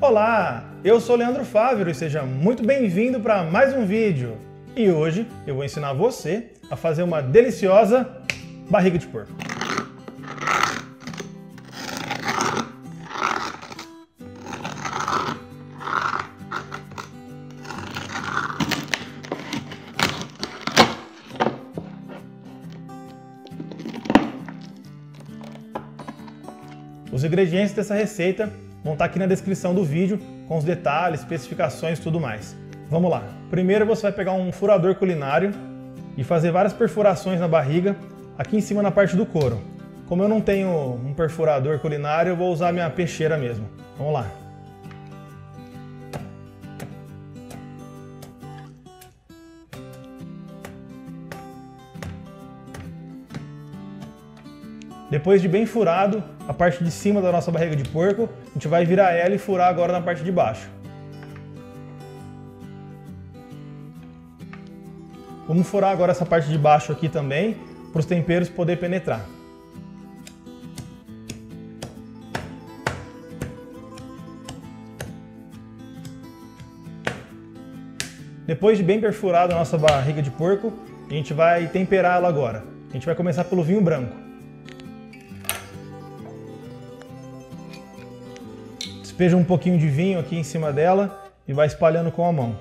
Olá, eu sou Leandro Fávero e seja muito bem-vindo para mais um vídeo. E hoje eu vou ensinar você a fazer uma deliciosa barriga de porco. Os ingredientes dessa receita vão estar aqui na descrição do vídeo, com os detalhes, especificações e tudo mais. Vamos lá. Primeiro você vai pegar um furador culinário e fazer várias perfurações na barriga, aqui em cima na parte do couro. Como eu não tenho um perfurador culinário, eu vou usar a minha peixeira mesmo. Vamos lá. Depois de bem furado, a parte de cima da nossa barriga de porco, a gente vai virar ela e furar agora na parte de baixo. Vamos furar agora essa parte de baixo aqui também, para os temperos poderem penetrar. Depois de bem perfurada a nossa barriga de porco, a gente vai temperar ela agora. A gente vai começar pelo vinho branco. Despeja um pouquinho de vinho aqui em cima dela e vai espalhando com a mão.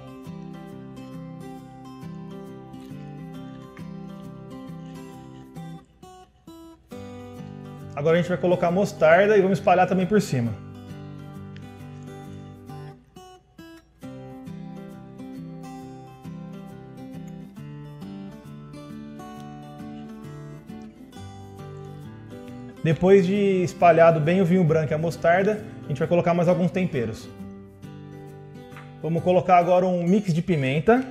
Agora a gente vai colocar mostarda e vamos espalhar também por cima. Depois de espalhado bem o vinho branco e a mostarda, a gente vai colocar mais alguns temperos. Vamos colocar agora um mix de pimenta.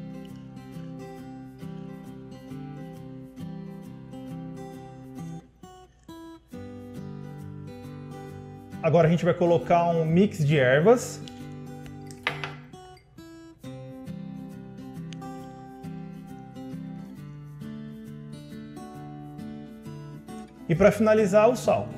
Agora a gente vai colocar um mix de ervas. E para finalizar, o sal.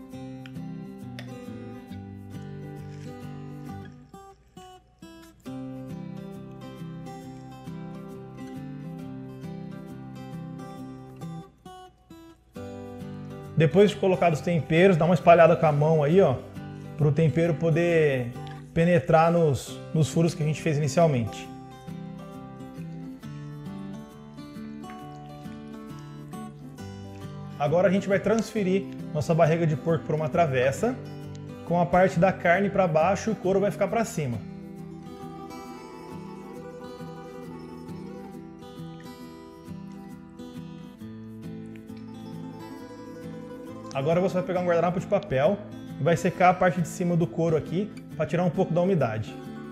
Depois de colocar os temperos, dá uma espalhada com a mão aí, ó, para o tempero poder penetrar nos furos que a gente fez inicialmente. Agora a gente vai transferir nossa barriga de porco para uma travessa, com a parte da carne para baixo e o couro vai ficar para cima. Agora você vai pegar um guardanapo de papel e vai secar a parte de cima do couro aqui para tirar um pouco da umidade.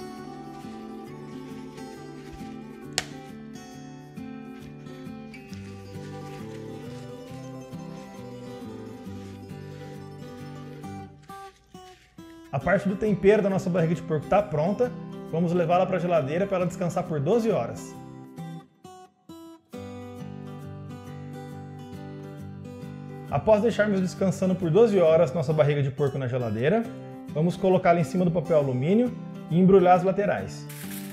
A parte do tempero da nossa barriga de porco está pronta, vamos levá-la para a geladeira para ela descansar por 12 horas. Após deixarmos descansando por 12 horas nossa barriga de porco na geladeira, vamos colocá-la em cima do papel alumínio e embrulhar as laterais.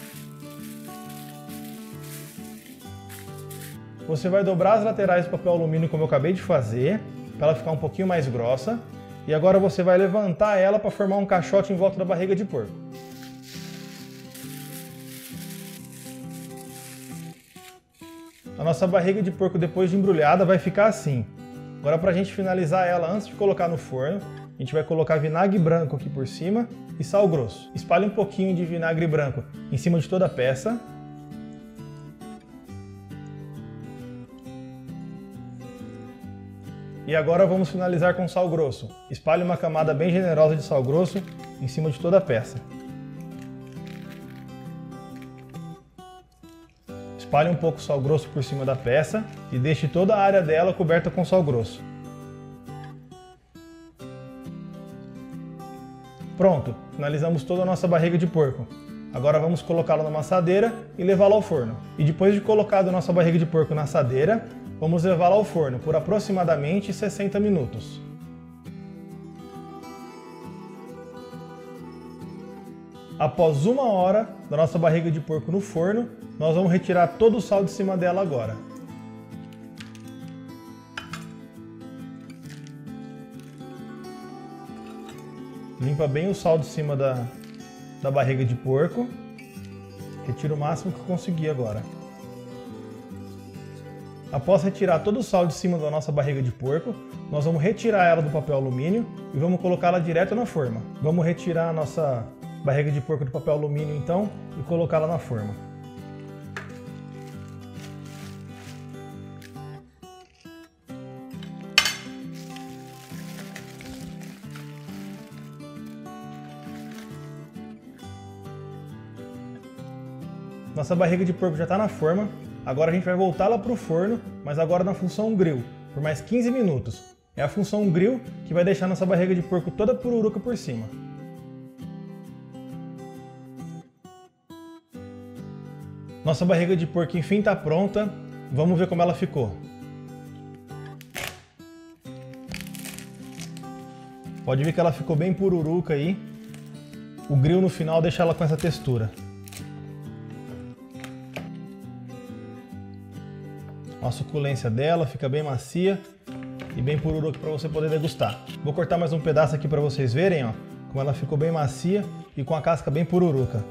Você vai dobrar as laterais do papel alumínio como eu acabei de fazer, para ela ficar um pouquinho mais grossa. E agora você vai levantar ela para formar um caixote em volta da barriga de porco. A nossa barriga de porco depois de embrulhada vai ficar assim. Agora para a gente finalizar ela antes de colocar no forno, a gente vai colocar vinagre branco aqui por cima e sal grosso. Espalhe um pouquinho de vinagre branco em cima de toda a peça. E agora vamos finalizar com sal grosso. Espalhe uma camada bem generosa de sal grosso em cima de toda a peça. Espalhe um pouco de sal grosso por cima da peça e deixe toda a área dela coberta com sal grosso. Pronto, finalizamos toda a nossa barriga de porco. Agora vamos colocá-la numa assadeira e levá-la ao forno. E depois de colocado a nossa barriga de porco na assadeira, vamos levá-la ao forno por aproximadamente 60 minutos. Após 1 hora da nossa barriga de porco no forno, nós vamos retirar todo o sal de cima dela agora. Limpa bem o sal de cima da barriga de porco. Retira o máximo que conseguir agora. Após retirar todo o sal de cima da nossa barriga de porco, nós vamos retirar ela do papel alumínio e vamos colocá-la direto na forma. Vamos retirar a nossa barriga de porco do papel alumínio então e colocá-la na forma. Nossa barriga de porco já está na forma. Agora a gente vai voltá-la para o forno, mas agora na função grill, por mais 15 minutos. É a função grill que vai deixar nossa barriga de porco toda pururuca por cima. Nossa barriga de porco enfim está pronta. Vamos ver como ela ficou. Pode ver que ela ficou bem pururuca aí. O grill no final deixa ela com essa textura. A suculência dela fica bem macia e bem pururuca para você poder degustar. Vou cortar mais um pedaço aqui para vocês verem, ó, como ela ficou bem macia e com a casca bem pururuca.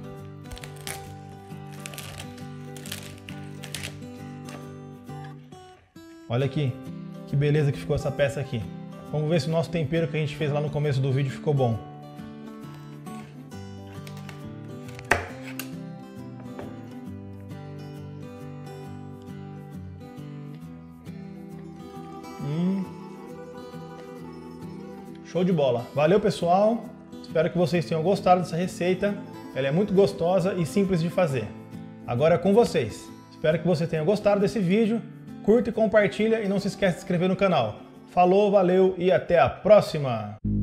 Olha aqui, que beleza que ficou essa peça aqui. Vamos ver se o nosso tempero que a gente fez lá no começo do vídeo ficou bom. Show de bola! Valeu, pessoal! Espero que vocês tenham gostado dessa receita. Ela é muito gostosa e simples de fazer. Agora é com vocês. Espero que você tenha gostado desse vídeo. Curta e compartilha e não se esqueça de se inscrever no canal. Falou, valeu e até a próxima!